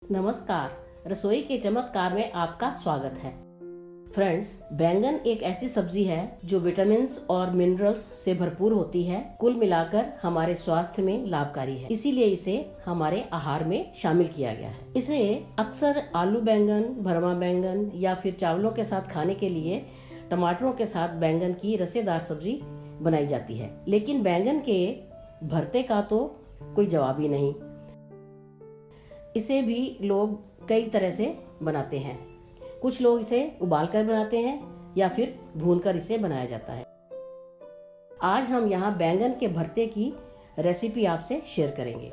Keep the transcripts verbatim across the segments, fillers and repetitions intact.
नमस्कार, रसोई के चमत्कार में आपका स्वागत है। फ्रेंड्स, बैंगन एक ऐसी सब्जी है जो विटामिन्स और मिनरल्स से भरपूर होती है। कुल मिलाकर हमारे स्वास्थ्य में लाभकारी है, इसीलिए इसे हमारे आहार में शामिल किया गया है। इसे अक्सर आलू बैंगन, भरमा बैंगन या फिर चावलों के साथ खाने के लिए टमाटरों के साथ बैंगन की रसेदार सब्जी बनाई जाती है। लेकिन बैंगन के भरते का तो कोई जवाब ही नहीं। इसे भी लोग कई तरह से बनाते हैं। कुछ लोग इसे उबालकर बनाते हैं या फिर भूनकर इसे बनाया जाता है। आज हम यहाँ बैंगन के भरते की रेसिपी आपसे शेयर करेंगे।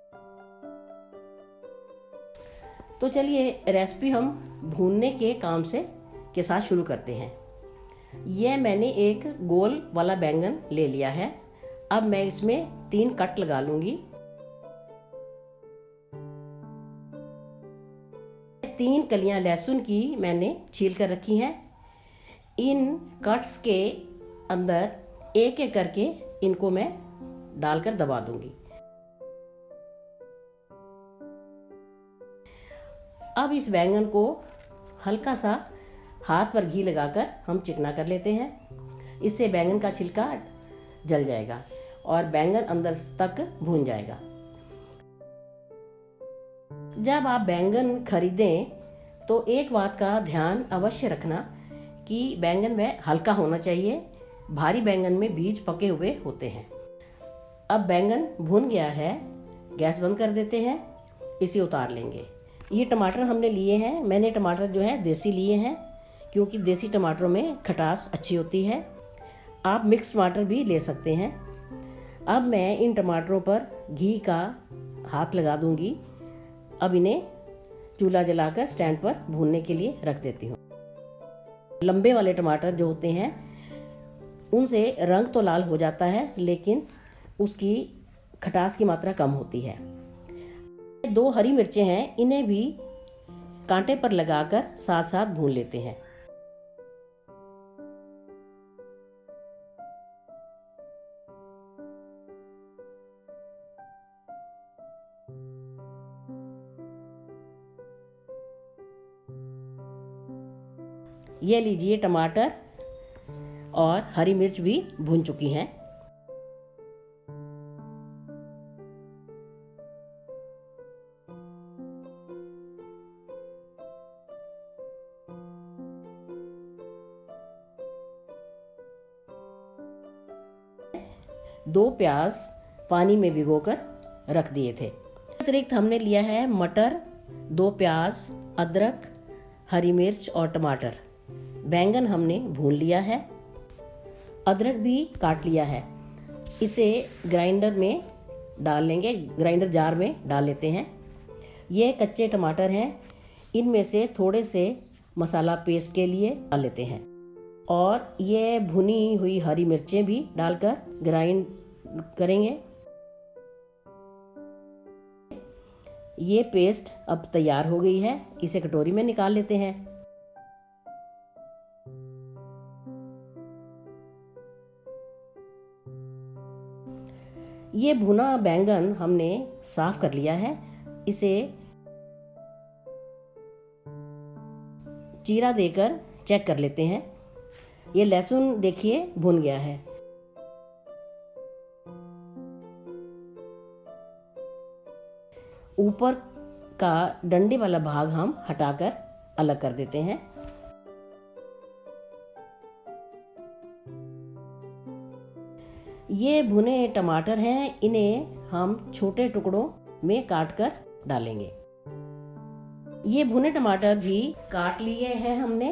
तो चलिए रेसिपी हम भूनने के काम से के साथ शुरू करते हैं। यह मैंने एक गोल वाला बैंगन ले लिया है। अब मैं इसमें तीन कट लगा लूंगी। तीन कलियां लहसुन की मैंने छील कर रखी हैं। इन कट्स के अंदर एक एक करके इनको मैं डालकर दबा दूंगी। अब इस बैंगन को हल्का सा हाथ पर घी लगाकर हम चिकना कर लेते हैं। इससे बैंगन का छिलका जल जाएगा और बैंगन अंदर तक भून जाएगा। जब आप बैंगन खरीदें तो एक बात का ध्यान अवश्य रखना कि बैंगन में हल्का होना चाहिए। भारी बैंगन में बीज पके हुए होते हैं। अब बैंगन भून गया है, गैस बंद कर देते हैं। इसे उतार लेंगे। ये टमाटर हमने लिए हैं। मैंने टमाटर जो है देसी लिए हैं, क्योंकि देसी टमाटरों में खटास अच्छी होती है। आप मिक्स टमाटर भी ले सकते हैं। अब मैं इन टमाटरों पर घी का हाथ लगा दूंगी। अब इन्हें चूल्हा जलाकर स्टैंड पर भूनने के लिए रख देती हूँ। लंबे वाले टमाटर जो होते हैं उनसे रंग तो लाल हो जाता है, लेकिन उसकी खटास की मात्रा कम होती है। दो हरी मिर्चें हैं, इन्हें भी कांटे पर लगाकर साथ साथ भून लेते हैं। ये लीजिए, टमाटर और हरी मिर्च भी भून चुकी हैं। दो प्याज पानी में भिगोकर रख दिए थे। अतिरिक्त हमने लिया है मटर, दो प्याज, अदरक, हरी मिर्च और टमाटर। बैंगन हमने भून लिया है। अदरक भी काट लिया है। इसे ग्राइंडर में डाल लेंगे, ग्राइंडर जार में डाल लेते हैं। ये कच्चे टमाटर हैं, इनमें से थोड़े से मसाला पेस्ट के लिए डाल लेते हैं। और ये भुनी हुई हरी मिर्चें भी डालकर ग्राइंड करेंगे। ये पेस्ट अब तैयार हो गई है। इसे कटोरी में निकाल लेते हैं। ये भुना बैंगन हमने साफ कर लिया है। इसे चीरा देकर चेक कर लेते हैं। ये लहसुन देखिए भुन गया है। ऊपर का डंडे वाला भाग हम हटाकर अलग कर देते हैं। ये भुने टमाटर हैं, इन्हें हम छोटे टुकड़ों में काटकर डालेंगे। ये भुने टमाटर भी काट लिए हैं हमने।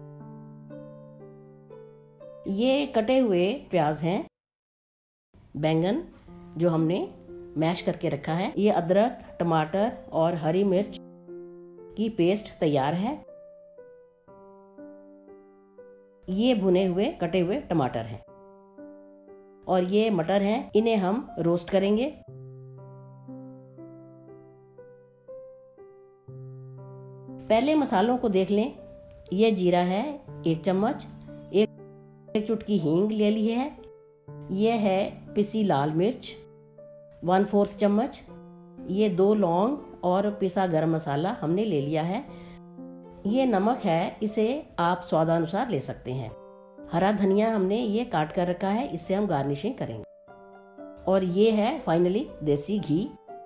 ये कटे हुए प्याज हैं। बैंगन जो हमने मैश करके रखा है। ये अदरक, टमाटर और हरी मिर्च की पेस्ट तैयार है। ये भुने हुए कटे हुए टमाटर हैं। और ये मटर हैं, इन्हें हम रोस्ट करेंगे। पहले मसालों को देख लें। ये जीरा है एक चम्मच, एक, एक चुटकी हींग ले ली है। ये है पिसी लाल मिर्च वन फोर्थ चम्मच। ये दो लौंग और पिसा गरम मसाला हमने ले लिया है। ये नमक है, इसे आप स्वादानुसार ले सकते हैं। हरा धनिया हमने ये काट कर रखा है, इससे हम गार्निशिंग करेंगे। और ये है फाइनली देसी घी।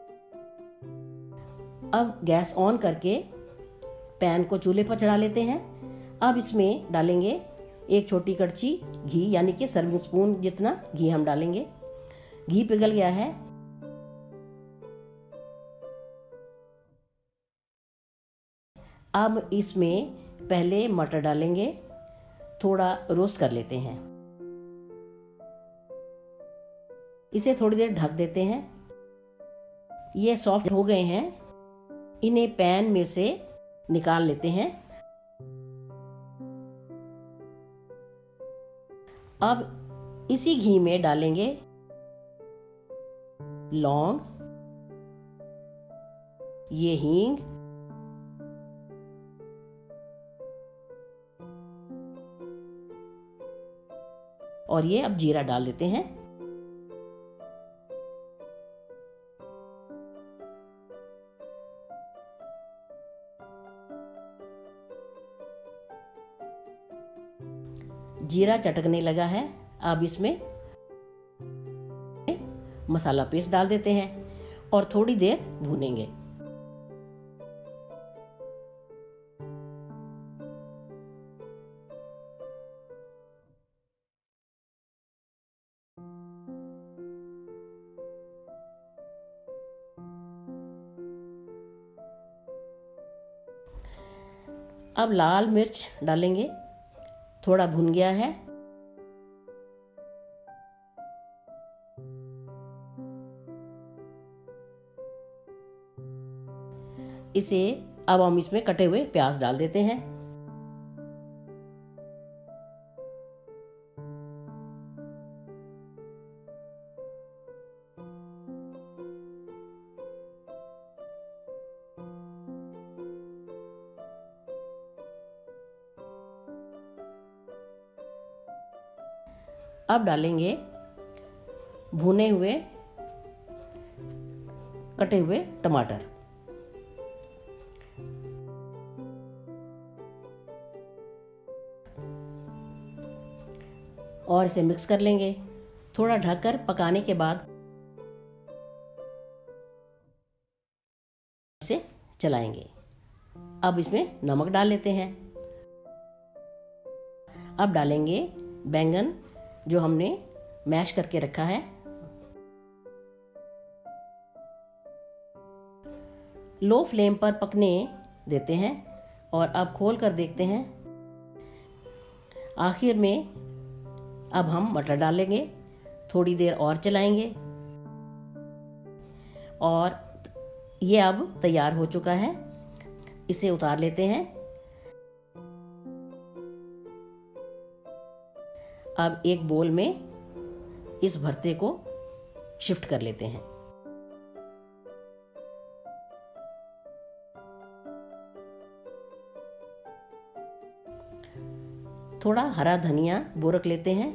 अब गैस ऑन करके पैन को चूल्हे पर चढ़ा लेते हैं। अब इसमें डालेंगे एक छोटी कड़छी घी, यानी कि सर्विंग स्पून जितना घी हम डालेंगे। घी पिघल गया है। अब इसमें पहले मटर डालेंगे, थोड़ा रोस्ट कर लेते हैं। इसे थोड़ी देर ढक देते हैं। ये सॉफ्ट हो गए हैं, इन्हें पैन में से निकाल लेते हैं। अब इसी घी में डालेंगे लौंग, ये हींग, और ये अब जीरा डाल देते हैं। जीरा चटकने लगा है। अब इसमें मसाला पेस्ट डाल देते हैं और थोड़ी देर भूनेंगे। अब लाल मिर्च डालेंगे, थोड़ा भुन गया है। इसे अब हम इसमें कटे हुए प्याज डाल देते हैं। अब डालेंगे भुने हुए कटे हुए टमाटर, और इसे मिक्स कर लेंगे। थोड़ा ढककर पकाने के बाद इसे चलाएंगे। अब इसमें नमक डाल लेते हैं। अब डालेंगे बैंगन जो हमने मैश करके रखा है। लो फ्लेम पर पकने देते हैं और अब खोल कर देखते हैं। आखिर में अब हम मटर डालेंगे, थोड़ी देर और चलाएंगे और ये अब तैयार हो चुका है। इसे उतार लेते हैं। अब एक बोल में इस भरते को शिफ्ट कर लेते हैं। थोड़ा हरा धनिया बुरक लेते हैं।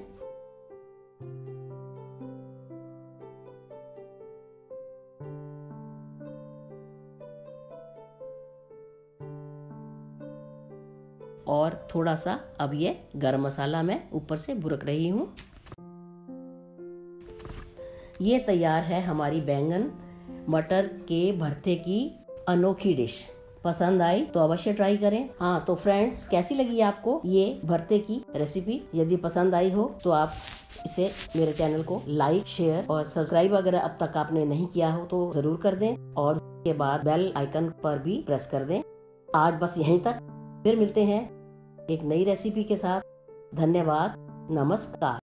और थोड़ा सा अब ये गरम मसाला मैं ऊपर से बुरक रही हूँ। ये तैयार है हमारी बैंगन मटर के भरते की अनोखी डिश। पसंद आई तो अवश्य ट्राई करें। हाँ तो फ्रेंड्स, कैसी लगी आपको ये भरते की रेसिपी? यदि पसंद आई हो तो आप इसे मेरे चैनल को लाइक, शेयर और सब्सक्राइब अगर अब तक आपने नहीं किया हो तो जरूर कर दें, और उसके बाद बेल आइकन पर भी प्रेस कर दें। आज बस यहीं तक, फिर मिलते हैं एक नई रेसिपी के साथ। धन्यवाद, नमस्कार।